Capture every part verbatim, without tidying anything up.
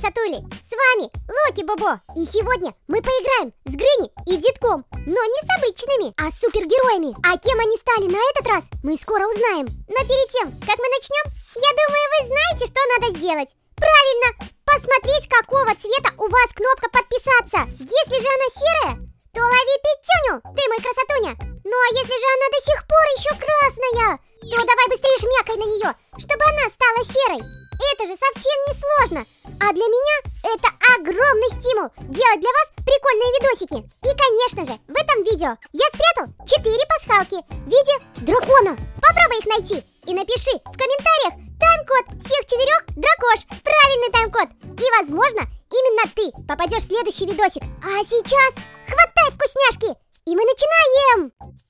красотули! С вами Локи Бобо. И сегодня мы поиграем с Гренни и Дедком. Но не с обычными, а с супергероями. А кем они стали на этот раз, мы скоро узнаем. Но перед тем, как мы начнем, я думаю, вы знаете, что надо сделать. Правильно, посмотреть, какого цвета у вас кнопка подписаться. Если же она серая, то лови пятюню, ты мой красотуня. Ну а если же она до сих пор еще красная, то давай быстрее жмякай на нее, чтобы она стала серой. Это же совсем не сложно. А для меня это огромный стимул делать для вас прикольные видосики. И конечно же, в этом видео я спрятал четыре пасхалки в виде дракона. Попробуй их найти и напиши в комментариях тайм-код всех четырех дракош. Правильный тайм-код. И возможно, именно ты попадешь в следующий видосик. А сейчас хватай вкусняшки, и мы начинаем!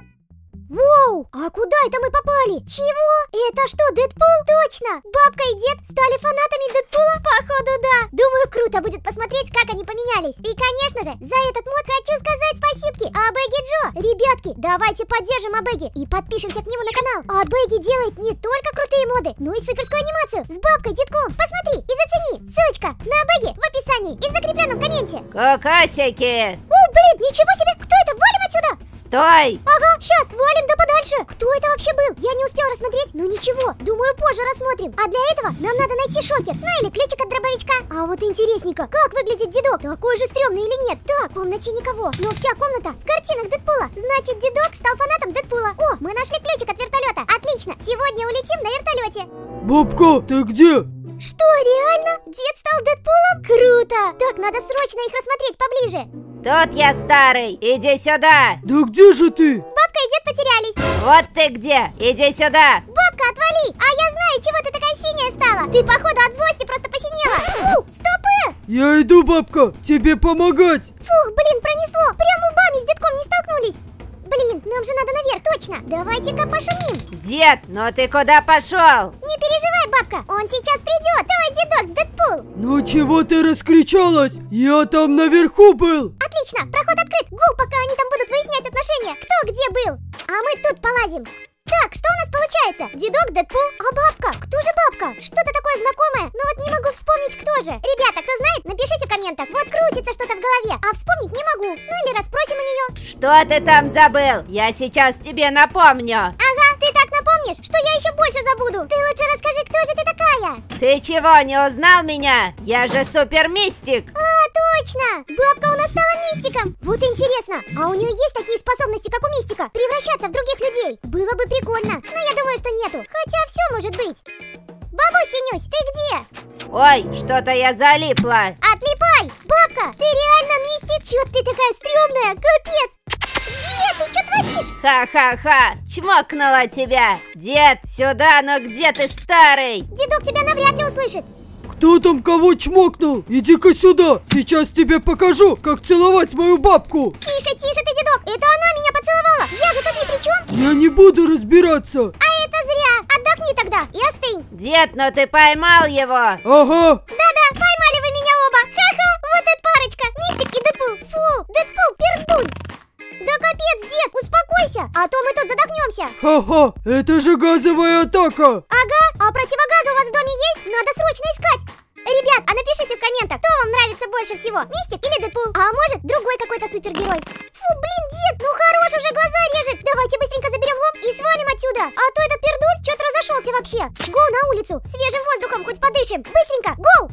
Воу, а куда это мы попали? Чего? Это что, Дэдпул? Точно! Бабка и дед стали фанатами Дэдпула? Походу, да. Думаю, круто будет посмотреть, как они поменялись. И, конечно же, за этот мод хочу сказать спасибки Абеги Джо. Ребятки, давайте поддержим Абеги и подпишемся к нему на канал. Абеги делает не только крутые моды, но и суперскую анимацию с бабкой, Дедком. Посмотри и зацени. Ссылочка на Абеги в описании и в закрепленном комменте. Кокосики! О, блин, ничего себе! Кто это? Валим отсюда! Стой! Ага, сейчас, валим да подальше. Кто это вообще был? Я не успел рассмотреть, но ничего, думаю, позже рассмотрим. А для этого нам надо найти шокер, ну или ключик от дробовичка. А вот интересненько, как выглядит дедок? Такой же стрёмный или нет? Так, в комнате никого, но вся комната в картинах Дэдпула. Значит, дедок стал фанатом Дэдпула. О, мы нашли ключик от вертолета. Отлично, сегодня улетим на вертолете. Бабка, ты где? Что, реально? Дед стал Дэдпулом? Круто! Так, надо срочно их рассмотреть поближе. Тут я старый, иди сюда. Да где же ты? Бабка и дед потерялись. Вот ты где, иди сюда. Бабка, отвали! А я знаю, чего ты такая синяя стала. Ты, походу, от злости просто посинела. У, стопы! Я иду, бабка, тебе помогать. Фух, блин, пронесло. Прям лбами с дедком не столкнулись. Блин, нам же надо наверх, точно. Давайте-ка пошумим. Дед, ну ты куда пошел? Не переживай, бабка, он сейчас придет. Твой дедок Дэдпул. Ну чего ты раскричалась? Я там наверху был. Отлично, проход открыт. Гул, пока они там будут выяснять отношения. Кто где был. А мы тут полазим. Так, что у нас получается? Дедок, Дэдпул, а бабка? Кто же бабка? Что-то такое знакомое, но вот не могу вспомнить, кто же. Ребята, кто знает, напишите в комментах. Вот крутится что-то в голове, а вспомнить не могу. Ну или расспросим у нее. Что ты там забыл? Я сейчас тебе напомню. Ага, ты так напомнишь, что я еще больше забуду. Ты лучше расскажи, кто же ты такая? Ты чего, не узнал меня? Я же супермистик. А, точно! Бабка у нас стала мистиком. Вот интересно, а у нее есть такие способности, как у мистика? Превращаться в других людей? Было бы прикольно, но я думаю, что нету. Хотя все может быть. Бабусенюсь, ты где? Ой, что-то я залипла. Отлипай! Бабка, ты реально мистик? Чё ты такая стрёмная? Капец! Дед, ты что творишь? Ха-ха-ха, чмокнула тебя. Дед, сюда, но где ты, старый? Дедок тебя навряд ли услышит. Кто там кого чмокнул? Иди-ка сюда, сейчас тебе покажу, как целовать мою бабку. Тише, тише ты, дедок, это она меня поцеловала. Я же тут ни при чем. Я не буду разбираться. А это зря. Отдохни тогда и остынь. Дед, ну ты поймал его. Ага. Да-да, поймали вы меня оба. Ха-ха, вот эта парочка, мистик и Дэдпул. Фу, Дэдпул, пердун. Да капец, дед, успокойся, а то мы тут задохнемся. Ха-ха, это же газовая атака. Ага, а противогазы у вас в доме есть? Надо срочно искать. Ребят, а напишите в комментах, кто вам нравится больше всего, мистик или Дэдпул? А может, другой какой-то супергерой? Фу, блин, дед, ну хорош, уже глаза режет. Давайте быстренько заберем лом и свалим отсюда. А то этот пердуль что-то разошелся вообще. Гоу на улицу, свежим воздухом хоть подышим. Быстренько, гоу!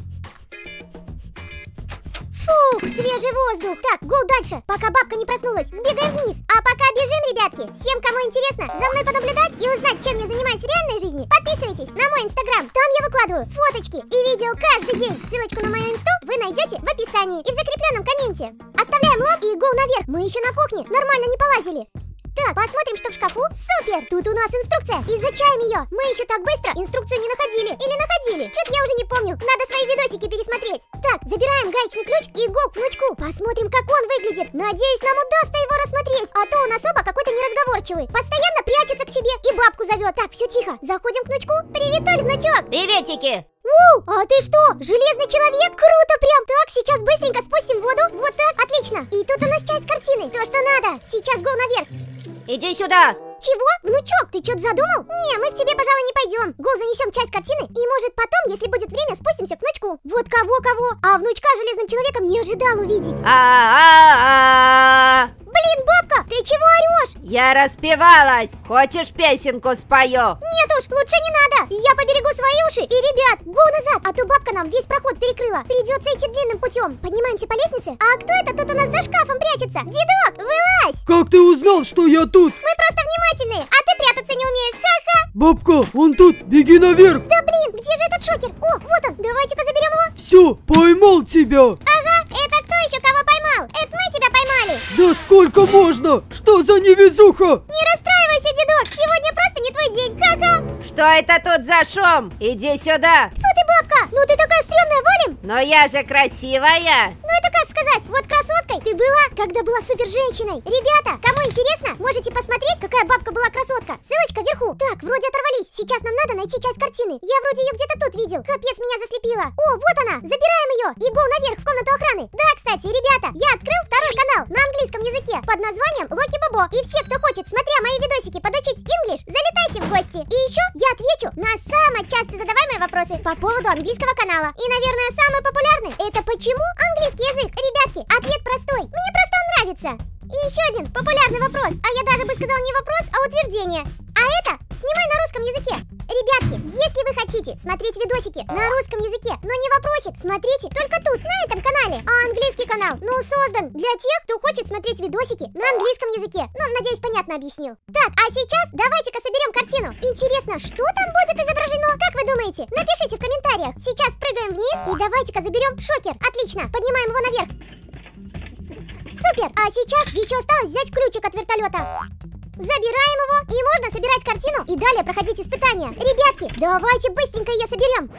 Фух, свежий воздух. Так, гоу дальше, пока бабка не проснулась. Сбегаем вниз. А пока бежим, ребятки. Всем, кому интересно за мной понаблюдать и узнать, чем я занимаюсь в реальной жизни, подписывайтесь на мой инстаграм. Там я выкладываю фоточки и видео каждый день. Ссылочку на мою инсту вы найдете в описании и в закрепленном комменте. Оставляем лом и гоу наверх. Мы еще на кухне нормально не полазили. Так, посмотрим, что в шкафу. Супер! Тут у нас инструкция. Изучаем ее. Мы еще так быстро инструкцию не находили. Или находили. Что-то я уже не помню. Надо свои видосики пересмотреть. Так, забираем гаечный ключ и го к внучку. Посмотрим, как он выглядит. Надеюсь, нам удастся его рассмотреть. А то он особо какой-то неразговорчивый. Постоянно прячется к себе и бабку зовет. Так, все тихо. Заходим к внучку. Привет, Оль, внучок. Приветики. У, а ты что, железный человек? Круто прям. Так, сейчас быстренько спустим воду. Вот так, отлично. И тут у нас часть картины. То, что надо. Сейчас го наверх. Иди сюда. Чего? Внучок, ты что-то задумал? Не, мы к тебе, пожалуй, не пойдем. Гол занесем часть картины, и может потом, если будет время, спустимся к внучку. Вот кого-кого, а внучка железным человеком не ожидал увидеть. А-а-а! Блин, бабка, ты чего орешь? Я распевалась. Хочешь, песенку спою? Нет уж, лучше не надо. Я поберегу свои уши и ребят. Го назад, а то бабка нам весь проход перекрыла. Придется идти длинным путем. Поднимаемся по лестнице. А кто это тут у нас за шкафом прячется? Дедок, вылазь. Как ты узнал, что я тут? Мы просто внимательные, а ты прятаться не умеешь. Ха-ха. Бабка, он тут, беги наверх. Да блин, где же этот шокер? О, вот он, давайте-ка заберем его. Все, поймал тебя. Ага, это кто еще кого поймал? Это мы тебя поймали. Да сколько можно? Что за невезуха? Не расстраивайся, дедок, сегодня просто не твой день. Ха-ха. Что это тут за шум? Иди сюда. Фу ты, бабка, ну ты такая стрёмная, валим. Но я же красивая. Ну это как сказать, вот красоткой ты была, когда была супер женщиной. Ребята, кому интересно, можете посмотреть, какая бабка была красотка. Ссылочка вверху. Так, вроде оторвались. Сейчас нам надо найти часть картины. Я вроде ее где-то тут видел. Капец, меня заслепила. О, вот она. Забираем ее и гол наверх в комнату охраны. Да, кстати, ребята, я открыл второй канал на английском языке под названием Локи Бобо. И все, кто хочет, смотря мои видосики, подучить English, залетайте в гости. И еще я отвечу на самые часто задаваемые вопросы по поводу английского канала. И, наверное, самый популярный — это почему английский язык? Ребятки, ответ простой. Мне просто он нравится. И еще один популярный вопрос, а я даже бы сказал не вопрос, а утверждение. А это снимай на русском языке. Ребятки, если вы хотите смотреть видосики на русском языке, но не вопросик, смотрите только тут, на этом канале. А английский канал, ну, создан для тех, кто хочет смотреть видосики на английском языке. Ну, надеюсь, понятно объяснил. Так, а сейчас давайте-ка соберем картину. Интересно, что там будет изображено? Как вы думаете? Напишите в комментариях. Сейчас прыгаем вниз и давайте-ка заберем шокер. Отлично, поднимаем его наверх. Супер! А сейчас еще осталось взять ключик от вертолета. Забираем его, и можно собирать картину и далее проходить испытания. Ребятки, давайте быстренько ее соберем.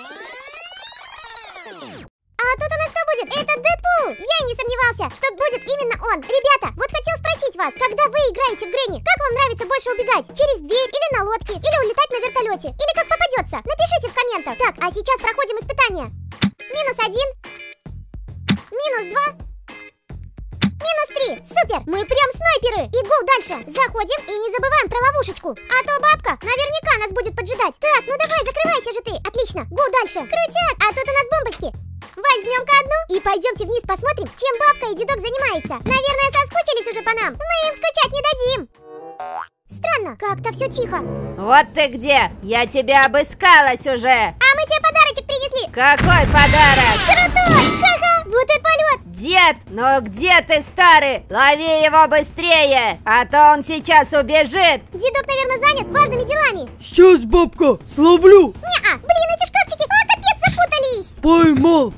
А тут у нас кто будет? Это Дэдпул! Я и не сомневался, что будет именно он. Ребята, вот хотел спросить вас, когда вы играете в Грэнни, как вам нравится больше убегать? Через дверь или на лодке? Или улетать на вертолете? Или как попадется? Напишите в комментах. Так, а сейчас проходим испытания. Минус один. Минус два. Минус три. Супер! Мы прям снайперы. И гол дальше. Заходим и не забываем про ловушечку. А то бабка наверняка нас будет поджидать. Так, ну давай, закрывайся же ты. Отлично. Гол дальше. Крутяк. А тут у нас бомбочки. Возьмем-ка одну и пойдемте вниз посмотрим, чем бабка и дедок занимается. Наверное, соскучились уже по нам. Мы им скучать не дадим. Странно, как-то все тихо. Вот ты где. Я тебя обыскалась уже. А мы тебе подарочек принесли. Какой подарок? Крутой! Ха-ха! Вот и полет! Дед, ну где ты, старый? Лови его быстрее, а то он сейчас убежит. Дедок, наверное, занят важными делами. Сейчас, бабка, словлю. Не-а, блин, эти шкафчики, а, капец, запутались. Поймал.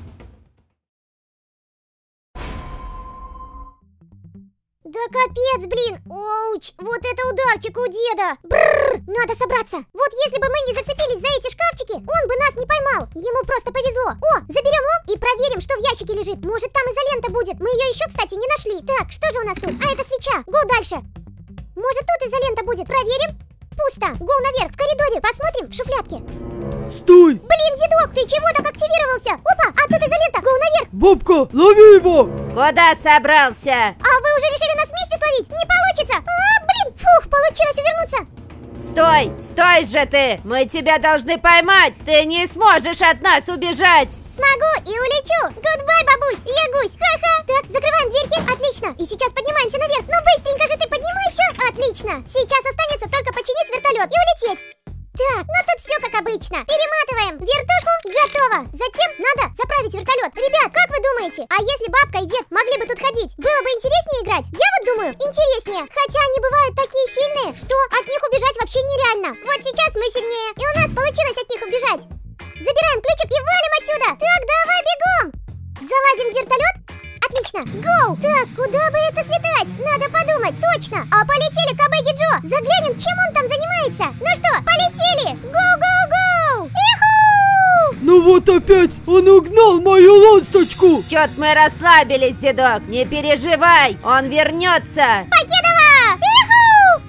Да капец, блин! Оуч! Вот это ударчик у деда! Бррр! Надо собраться! Вот если бы мы не зацепились за эти шкафчики, он бы нас не поймал! Ему просто повезло! О, заберем лом и проверим, что в ящике лежит! Может, там изолента будет! Мы ее еще, кстати, не нашли! Так, что же у нас тут? А, это свеча! Гол дальше! Может, тут изолента будет? Проверим! Пусто! Гол наверх, в коридоре! Посмотрим в шуфлядке! Стой! Блин, дедок, ты чего так активировался? Опа, а тут изолента! Гол наверх! Бабка, лови его! Куда собрался? А вы уже решили нас вместе словить? Не получится! А, блин! Фух, получилось увернуться! Стой, стой же ты! Мы тебя должны поймать! Ты не сможешь от нас убежать! Смогу и улечу! Гудбай, бабусь! Я гусь! Ха-ха! Так, закрываем дверки. Отлично! И сейчас поднимаемся наверх. Ну быстренько же ты поднимайся! Отлично! Сейчас останется только починить вертолет и улететь! Так, ну тут все как обычно. Перематываем. Вертушку готово. Затем надо заправить вертолет. Ребят, как вы думаете, а если бабка и дед могли бы тут ходить, было бы интереснее играть? Я вот думаю, интереснее. Хотя они бывают такие сильные, что от них убежать вообще нереально. Вот сейчас мы сильнее, и у нас получилось от них убежать. Забираем ключик и валим отсюда. Так, давай бегом. Залазим в вертолет. Отлично. Гоу. Так, куда бы это слетать? Надо подумать. Точно. А полетели к Абеги Джо. Заглянем, чем он там занимается. Ну что, полетели. Гоу-гоу-гоу. Иху! Ну вот опять он угнал мою ласточку. Чё-то мы расслабились, дедок. Не переживай, он вернется. Покедова! Иху!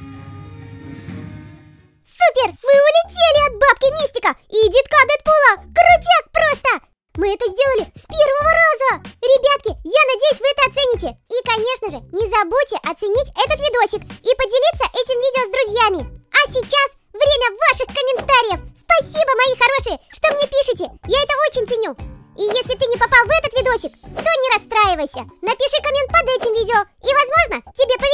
Супер! Мы улетели от бабки Мистика и детка Дэдпула. Крутяк просто! Мы это сделали с первого раза! Ребятки, я надеюсь, вы это оцените. И, конечно же, не забудьте оценить этот видосик и поделиться этим видео с друзьями. А сейчас время ваших комментариев. Спасибо, мои хорошие, что мне пишете. Я это очень ценю. И если ты не попал в этот видосик, то не расстраивайся. Напиши коммент под этим видео, и, возможно, тебе повезет.